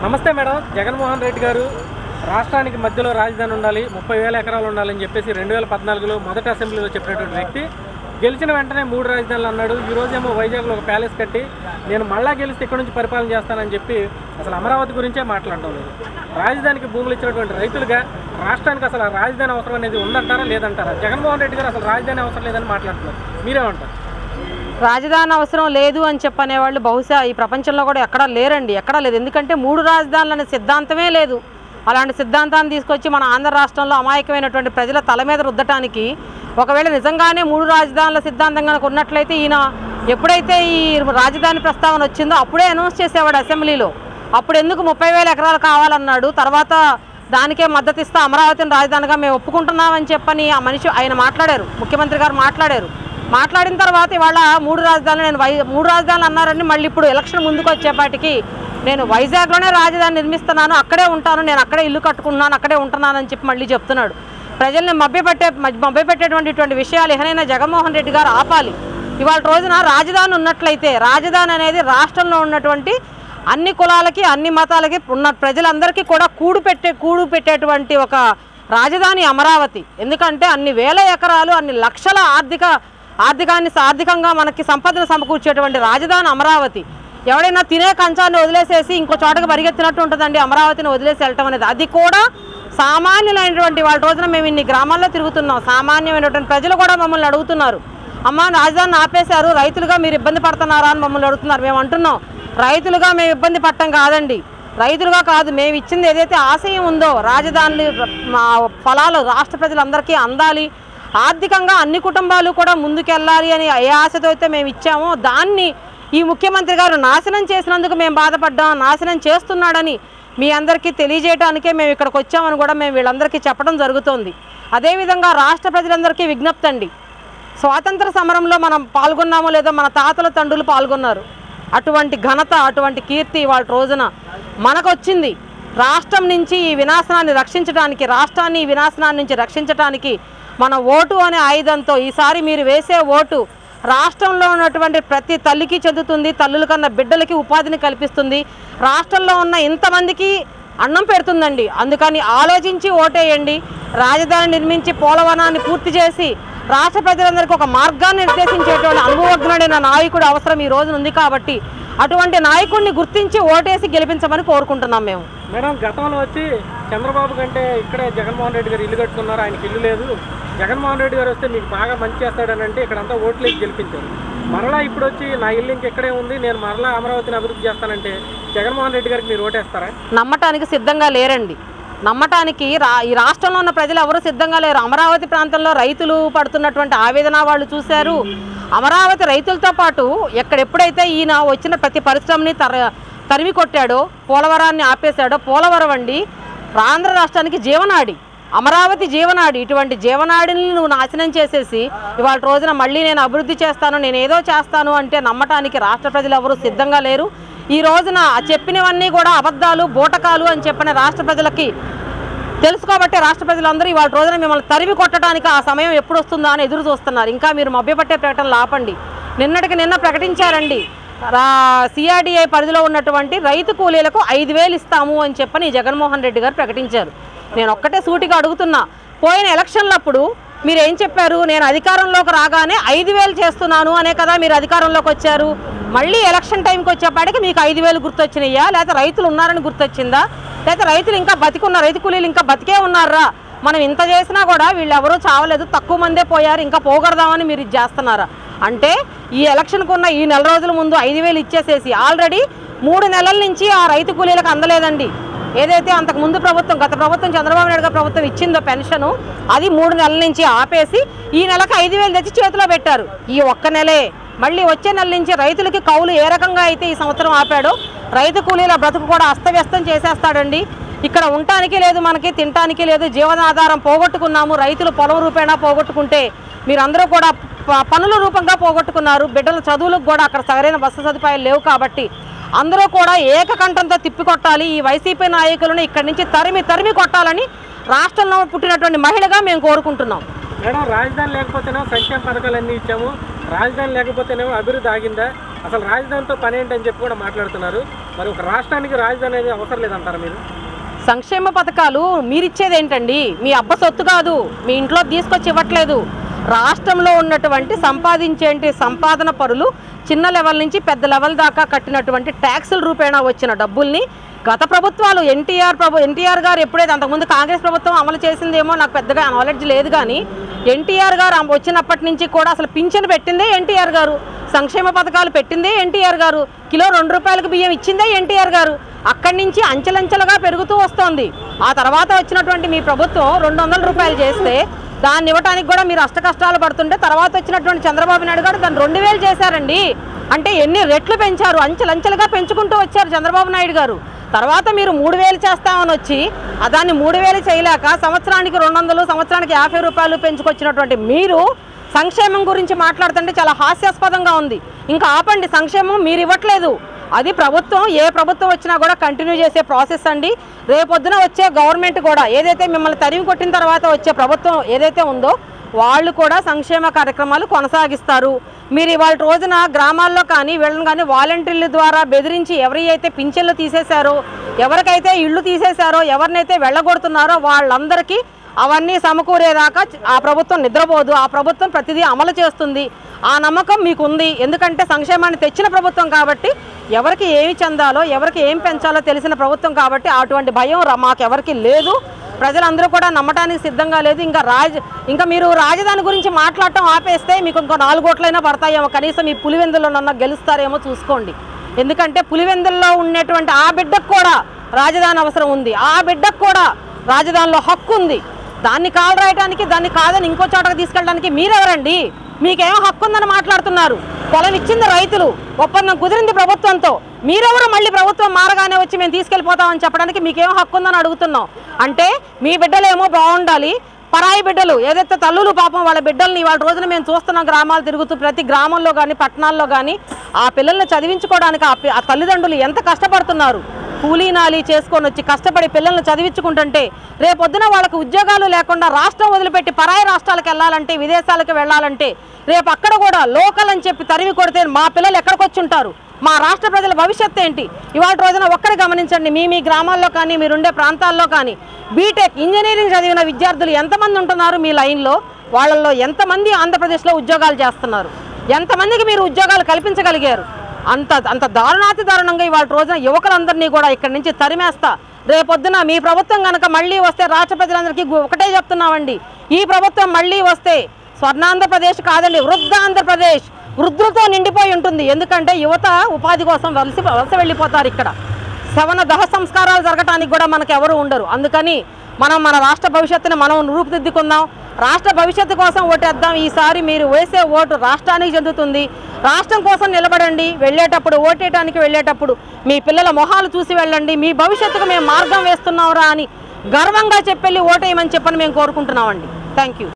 నమస్తే మేడం. జగన్మోహన్ రెడ్డి గారు రాష్ట్రానికి మధ్యలో రాజధాని ఉండాలి, 30,000 ఎకరాలు ఉండాలని చెప్పేసి 2014లో మొదటి అసెంబ్లీలో చెప్పినటువంటి వ్యక్తి గెలిచిన వెంటనే 3 రాజధానులు అన్నాడు. ఈ రోజేమో వైజాగ్లో ఒక ప్యాలెస్ కట్టి నేను మళ్ళా గెలిస్తే ఇక్కడ నుంచి పరిపాలన చేస్తానని చెప్పి అసలు అమరావతి గురించే మాట్లాడడం లేదు. రాజధానికి భూములు ఇచ్చినటువంటి రైతులుగా రాష్ట్రానికి అసలు రాజధాని అవసరం అనేది ఉందంటారా లేదంటారా? జగన్మోహన్ రెడ్డి గారు అసలు రాజధాని అవసరం లేదని మాట్లాడుతున్నారు, మీరేమంటారు? రాజధాని అవసరం లేదు అని చెప్పనేవాళ్ళు బహుశా ఈ ప్రపంచంలో కూడా ఎక్కడా లేరండి, ఎక్కడా లేదు. ఎందుకంటే 3 రాజధానులు అనే సిద్ధాంతమే లేదు. అలాంటి సిద్ధాంతాన్ని తీసుకొచ్చి మన ఆంధ్ర రాష్ట్రంలో అమాయకమైనటువంటి ప్రజల తల మీద రుద్దటానికి ఒకవేళ నిజంగానే 3 రాజధానుల సిద్ధాంతం కనుక ఉన్నట్లయితే ఈయన ఎప్పుడైతే ఈ రాజధాని ప్రస్తావన వచ్చిందో అప్పుడే అనౌన్స్ చేసేవాడు అసెంబ్లీలో. అప్పుడు ఎందుకు 30,000 ఎకరాలు కావాలన్నాడు, తర్వాత దానికే మద్దతు ఇస్తా అమరావతిని రాజధానిగా మేము ఒప్పుకుంటున్నామని చెప్పని ఆ మనిషి ఆయన మాట్లాడారు, ముఖ్యమంత్రి గారు మాట్లాడారు. మాట్లాడిన తర్వాత ఇవాళ 3 రాజధానులు నేను 3 రాజధానులు అన్నారని మళ్ళీ ఇప్పుడు ఎలక్షన్ ముందుకు వచ్చేపాటికి నేను వైజాగ్లోనే రాజధాని నిర్మిస్తున్నాను, అక్కడే ఉంటాను, నేను అక్కడే ఇల్లు కట్టుకున్నాను, అక్కడే ఉంటున్నానని చెప్పి మళ్ళీ చెప్తున్నాడు. ప్రజల్ని మభ్యపెట్టేటువంటి విషయాలు ఏమైనా జగన్మోహన్ రెడ్డి గారు ఆపాలి. ఇవాళ రోజున రాజధాని ఉన్నట్లయితే రాజధాని అనేది రాష్ట్రంలో ఉన్నటువంటి అన్ని కులాలకి అన్ని మతాలకి ఉన్న ప్రజలందరికీ కూడా కూడు పెట్టేటువంటి ఒక రాజధాని అమరావతి. ఎందుకంటే అన్ని వేల ఎకరాలు అన్ని లక్షల ఆర్థికంగా మనకి సంపదను సమకూర్చేటువంటి రాజధాని అమరావతి. ఎవడైనా తినే కంచాన్ని వదిలేసేసి ఇంకో చోటకి పరిగెత్తినట్టు ఉంటుందండి అమరావతిని వదిలేసి వెళ్ళటం అనేది. అది కూడా సామాన్యులైనటువంటి వాళ్ళ రోజున మేము ఇన్ని గ్రామాల్లో తిరుగుతున్నాం, సామాన్యమైనటువంటి ప్రజలు కూడా మమ్మల్ని అడుగుతున్నారు, అమ్మ రాజధానిని ఆపేశారు, రైతులుగా మీరు ఇబ్బంది పడుతున్నారా అని మమ్మల్ని అడుగుతున్నారు. మేము అంటున్నాం, రైతులుగా మేము ఇబ్బంది పడటం కాదండి, రైతులుగా కాదు, మేము ఇచ్చింది ఏదైతే ఆశయం ఉందో రాజధాని ఫలాలు రాష్ట్ర ప్రజలందరికీ అందాలి, ఆర్థికంగా అన్ని కుటుంబాలు కూడా ముందుకెళ్ళాలి అని ఏ ఆశతో అయితే మేము ఇచ్చామో దాన్ని ఈ ముఖ్యమంత్రి గారు నాశనం చేసినందుకు మేము బాధపడ్డాం, నాశనం చేస్తున్నాడని మీ అందరికీ తెలియజేయడానికే మేము ఇక్కడికి వచ్చామని కూడా మేము వీళ్ళందరికీ చెప్పడం జరుగుతోంది. అదేవిధంగా రాష్ట్ర ప్రజలందరికీ విజ్ఞప్తి అండి, స్వాతంత్ర సమరంలో మనం పాల్గొన్నామో లేదో మన తాతల తండ్రులు పాల్గొన్నారు, అటువంటి ఘనత అటువంటి కీర్తి వాళ్ళ రోజున మనకొచ్చింది. రాష్ట్రం నుంచి ఈ వినాశనాన్ని రక్షించడానికి, రాష్ట్రాన్ని ఈ వినాశనాన్ని నుంచి రక్షించడానికి మన ఓటు అనే ఆయుధంతో ఈసారి మీరు వేసే ఓటు రాష్ట్రంలో ఉన్నటువంటి ప్రతి తల్లికి చెందుతుంది, తల్లుల కన్నా బిడ్డలకి ఉపాధిని కల్పిస్తుంది, రాష్ట్రంలో ఉన్న ఇంతమందికి అన్నం పెడుతుందండి. అందుకని ఆలోచించి ఓటేయండి. రాజధాని నిర్మించి పోలవనాన్ని పూర్తి చేసి రాష్ట్ర ప్రజలందరికీ ఒక మార్గాన్ని నిర్దేశించేటువంటి అనుభవజ్ఞుడైన నాయకుడు అవసరం ఈ రోజున ఉంది. కాబట్టి అటువంటి నాయకుడిని గుర్తించి ఓటేసి గెలిపించమని కోరుకుంటున్నాం మేము. మేడం, గతంలో వచ్చి చంద్రబాబు కంటే ఇక్కడే జగన్మోహన్ రెడ్డి గారు ఇల్లు కట్టుకున్నారు, ఆయనకి ఇల్లు లేదు, జగన్మోహన్ రెడ్డి గారు వస్తే మీకు బాగా మంచి చేస్తాడని అంటే ఇక్కడంతా ఓట్లేసి గెలిపించారు. మరలా ఇప్పుడు వచ్చి నా ఇల్లు ఇంకెక్కడే ఉంది, నేను మరలా అమరావతిని అభివృద్ధి చేస్తానంటే జగన్మోహన్ రెడ్డి గారికి మీరు ఓటేస్తారా? నమ్మటానికి సిద్ధంగా లేరండి. నమ్మటానికి ఈ రాష్ట్రంలో ఉన్న ప్రజలు ఎవరు సిద్ధంగా లేరు. అమరావతి ప్రాంతంలో రైతులు పడుతున్నటువంటి ఆవేదన వాళ్ళు చూశారు. అమరావతి రైతులతో పాటు ఎప్పుడైతే ఈయన వచ్చిన ప్రతి పరిశ్రమని తరిమి కొట్టాడో, పోలవరాన్ని ఆపేశాడో, పోలవరం అండి ఆంధ్ర రాష్ట్రానికి జీవనాడి, అమరావతి జీవనాడి. ఇటువంటి జీవనాడిని నువ్వు నాశనం చేసేసి ఇవాళ రోజున మళ్ళీ నేను అభివృద్ధి చేస్తాను, నేను ఏదో చేస్తాను అంటే నమ్మటానికి రాష్ట్ర ప్రజలు ఎవరు సిద్ధంగా లేరు. ఈ రోజున చెప్పినవన్నీ కూడా అబద్ధాలు, బూటకాలు అని చెప్పిన రాష్ట్ర ప్రజలకి తెలుసు. కాబట్టి రాష్ట్ర ప్రజలందరూ ఇవాళ రోజున మిమ్మల్ని తరిమి కొట్టడానికి ఆ సమయం ఎప్పుడు వస్తుందో అని ఎదురు చూస్తున్నారు. ఇంకా మీరు మభ్యపట్టే ప్రకటనలు ఆపండి. నిన్న ప్రకటించారండి, సిఆర్డీఏ పరిధిలో ఉన్నటువంటి రైతు కూలీలకు 5,000 ఇస్తాము అని చెప్పని జగన్మోహన్ రెడ్డి గారు ప్రకటించారు. నేను ఒక్కటే సూటిగా అడుగుతున్నా, పోయిన ఎలక్షన్లప్పుడు మీరు ఏం చెప్పారు? నేను అధికారంలోకి రాగానే 5,000 చేస్తున్నాను అనే కదా మీరు అధికారంలోకి వచ్చారు. మళ్ళీ ఎలక్షన్ టైంకి వచ్చేపాటికి మీకు 5,000 గుర్తొచ్చినాయా, లేకపోతే రైతులు ఉన్నారని గుర్తొచ్చిందా, లేకపోతే రైతులు ఇంకా రైతు కూలీలు ఇంకా బతికే ఉన్నారా? మనం ఇంత చేసినా కూడా వీళ్ళు ఎవరూ చావలేదు, తక్కువ మందే పోయారు, ఇంకా పోగొడదామని మీరు ఇది చేస్తున్నారా? అంటే ఈ ఎలక్షన్కు ఉన్న ఈ నెల రోజుల ముందు 5,000 ఇచ్చేసేసి ఆల్రెడీ 3 నెలల నుంచి ఆ రైతు కూలీలకు అందలేదండి. ఏదైతే అంతకుముందు గత ప్రభుత్వం చంద్రబాబు నాయుడు గారి ప్రభుత్వం ఇచ్చిందో పెన్షను, అది 3 నెలల నుంచి ఆపేసి ఈ నెలకు 5,000 తెచ్చి చేతిలో పెట్టారు. ఈ ఒక్క నెలే. మళ్ళీ వచ్చే నెల నుంచి రైతులకి కౌలు ఏ రకంగా అయితే ఈ సంవత్సరం ఆపాడో రైతు కూలీల బ్రతుకు కూడా అస్తవ్యస్తం చేసేస్తాడండి. ఇక్కడ ఉండటానికి లేదు, మనకి తినటానికి లేదు, జీవనాధారం పోగొట్టుకున్నాము. రైతులు పొలం రూపేణా పోగొట్టుకుంటే మీరందరూ కూడా పనుల రూపంగా పోగొట్టుకున్నారు. బిడ్డల చదువులకు కూడా అక్కడ సరైన బస్సు సదుపాయాలు లేవు. కాబట్టి అందరూ కూడా ఏకకంఠంతో తిప్పికొట్టాలి. ఈ వైసీపీ నాయకులను ఇక్కడి నుంచి తరిమి కొట్టాలని రాష్ట్రంలో పుట్టినటువంటి మహిళగా మేము కోరుకుంటున్నాం. మేడం, రాజధాని లేకపోతేనేమో సంక్షేమ పథకాలన్నీ ఇచ్చాము, రాజధాని లేకపోతేనేమో అభివృద్ధి ఆగిందా, అసలు రాజధానితో పని ఏంటని చెప్పి కూడా మాట్లాడుతున్నారు. మరి ఒక రాష్ట్రానికి రాజధాని అనేది అవసరం లేదంటారా మీరు? సంక్షేమ పథకాలు మీరిచ్చేది ఏంటండి? మీ అబ్బ సొత్తు కాదు, మీ ఇంట్లో తీసుకొచ్చి ఇవ్వట్లేదు. రాష్ట్రంలో ఉన్నటువంటి సంపాదించేంటి సంపాదన పరులు చిన్న లెవెల్ నుంచి పెద్ద లెవెల్ దాకా కట్టినటువంటి ట్యాక్సుల రూపేణా వచ్చిన డబ్బుల్ని గత ప్రభుత్వాలు ఎన్టీఆర్ గారు ఎప్పుడైతే అంతకుముందు కాంగ్రెస్ ప్రభుత్వం అమలు చేసిందేమో నాకు పెద్దగా నాలెడ్జ్ లేదు, కానీ ఎన్టీఆర్ గారు వచ్చినప్పటి నుంచి కూడా అసలు పింఛను పెట్టిందే ఎన్టీఆర్ గారు, సంక్షేమ పథకాలు పెట్టిందే ఎన్టీఆర్ గారు, కిలో 2 రూపాయలకు బియ్యం ఇచ్చిందే ఎన్టీఆర్ గారు. అక్కడి నుంచి అంచెలంచెలుగా పెరుగుతూ వస్తోంది. ఆ తర్వాత వచ్చినటువంటి మీ ప్రభుత్వం 200 రూపాయలు చేస్తే దాన్ని ఇవ్వడానికి కూడా మీరు అష్టకష్టాలు పడుతుంటే తర్వాత వచ్చినటువంటి చంద్రబాబు నాయుడు గారు దాన్ని 2000 చేశారండి. అంటే ఎన్ని రెట్లు పెంచారు, అంచెలంచెలుగా పెంచుకుంటూ వచ్చారు చంద్రబాబు నాయుడు గారు. తర్వాత మీరు 3000 చేస్తామని వచ్చి దాన్ని 3000 చేయలేక సంవత్సరానికి 200, సంవత్సరానికి 50 రూపాయలు పెంచుకొచ్చినటువంటి మీరు సంక్షేమం గురించి మాట్లాడుతుంటే చాలా హాస్యాస్పదంగా ఉంది. ఇంకా ఆపండి, సంక్షేమం మీరు ఇవ్వట్లేదు. అది ప్రభుత్వం, ఏ ప్రభుత్వం వచ్చినా కూడా కంటిన్యూ చేసే ప్రాసెస్ అండి. రేపొద్దున వచ్చే గవర్నమెంట్ కూడా ఏదైతే మిమ్మల్ని తరిమి కొట్టిన తర్వాత వచ్చే ప్రభుత్వం ఏదైతే ఉందో వాళ్ళు కూడా సంక్షేమ కార్యక్రమాలు కొనసాగిస్తారు. మీరు ఇవాళ రోజున గ్రామాల్లో కానీ వీళ్ళని కానీ వాలంటీర్ల ద్వారా బెదిరించి ఎవరైతే పింఛన్లు తీసేశారో, ఎవరికైతే ఇళ్ళు తీసేశారో, ఎవరినైతే వెళ్ళగొడుతున్నారో వాళ్ళందరికీ అవన్నీ సమకూరేదాకా ఆ ప్రభుత్వం నిద్రపోదు. ఆ ప్రభుత్వం ప్రతిదీ అమలు చేస్తుంది. ఆ నమ్మకం మీకుంది. ఎందుకంటే సంక్షేమాన్ని తెచ్చిన ప్రభుత్వం కాబట్టి, ఎవరికి ఏమి చెందాలో ఎవరికి ఏం పెంచాలో తెలిసిన ప్రభుత్వం కాబట్టి అటువంటి భయం మాకెవరికి లేదు. ప్రజలందరూ కూడా నమ్మటానికి సిద్ధంగా లేదు. ఇంకా మీరు రాజధాని గురించి మాట్లాడటం ఆపేస్తే మీకు ఇంకో 4 ఓట్లైనా పడతాయేమో, కనీసం ఈ పులివెందులోనన్నా గెలుస్తారేమో చూసుకోండి. ఎందుకంటే పులివెందుల్లో ఉండేటువంటి ఆ బిడ్డకు కూడా రాజధాని అవసరం ఉంది. ఆ బిడ్డకు కూడా రాజధానిలో హక్కు ఉంది. దాన్ని కాలు రాయడానికి, దాన్ని కాదని ఇంకో చోటకు తీసుకెళ్ళడానికి మీరెవరండి? మీకేమో హక్కు ఉందని మాట్లాడుతున్నారు. పొలం ఇచ్చింది రైతులు, ఒప్పందం కుదిరింది ప్రభుత్వంతో. మీరెవరు మళ్ళీ ప్రభుత్వం మారగానే వచ్చి మేము తీసుకెళ్ళిపోతామని చెప్పడానికి మీకేమో హక్కు ఉందని అడుగుతున్నాం. అంటే మీ బిడ్డలేమో బాగుండాలి, పరాయి బిడ్డలు ఏదైతే తల్లులు పాపం వాళ్ళ బిడ్డల్ని ఇవాళ రోజున మేము చూస్తున్నాం గ్రామాలు తిరుగుతూ, ప్రతి గ్రామంలో కానీ పట్టణాల్లో కానీ ఆ పిల్లల్ని చదివించుకోవడానికి ఆ తల్లిదండ్రులు ఎంత కష్టపడుతున్నారు. కూలీనాలి చేసుకొని వచ్చి కష్టపడి పిల్లల్ని చదివించుకుంటుంటే రేపొద్దున వాళ్ళకు ఉద్యోగాలు లేకుండా రాష్ట్రం వదిలిపెట్టి పరాయి రాష్ట్రాలకు వెళ్ళాలంటే, విదేశాలకు వెళ్ళాలంటే రేపు అక్కడ కూడా లోకల్ అని చెప్పి తరిమి కొడితే మా పిల్లలు ఎక్కడికి వచ్చి ఉంటారు? మా రాష్ట్ర ప్రజల భవిష్యత్తు ఏంటి? ఇవాళ రోజున ఒక్కడే గమనించండి, మీ గ్రామాల్లో కానీ మీరుండే ప్రాంతాల్లో కానీ బీటెక్ ఇంజనీరింగ్ చదివిన విద్యార్థులు ఎంతమంది ఉంటున్నారు మీ లైన్లో? వాళ్ళల్లో ఎంతమంది ఆంధ్రప్రదేశ్లో ఉద్యోగాలు చేస్తున్నారు? ఎంతమందికి మీరు ఉద్యోగాలు కల్పించగలిగారు? అంత దారుణాతి దారుణంగా ఇవాళ రోజున యువకులందరినీ కూడా ఇక్కడి నుంచి తరిమేస్తా. రేపొద్దున మీ ప్రభుత్వం కనుక మళ్ళీ వస్తే రాష్ట్ర ప్రజలందరికీ ఒకటే చెప్తున్నామండి, ఈ ప్రభుత్వం మళ్ళీ వస్తే స్వర్ణాంధ్రప్రదేశ్ కాదండి, వృద్ధాంధ్రప్రదేశ్, వృద్ధులతో నిండిపోయి ఉంటుంది. ఎందుకంటే యువత ఉపాధి కోసం వలస వెళ్ళిపోతారు. ఇక్కడ శవన దహ సంస్కారాలు జరగటానికి కూడా మనకు ఎవరు ఉండరు. అందుకని మన రాష్ట్ర భవిష్యత్తుని మనం రూపుదిద్దుకుందాం. రాష్ట్ర భవిష్యత్తు కోసం ఓటేద్దాం. ఈసారి మీరు వేసే ఓటు రాష్ట్రానికి చెందుతుంది. రాష్ట్రం కోసం నిలబడండి. వెళ్ళేటప్పుడు, ఓటేయడానికి వెళ్ళేటప్పుడు మీ పిల్లల మొహాలు చూసి వెళ్ళండి. మీ భవిష్యత్తుకు మేము మార్గం వేస్తున్నాంరా అని గర్వంగా చెప్పెళ్ళి ఓటేయమని చెప్పని మేము కోరుకుంటున్నామండి. Thank you.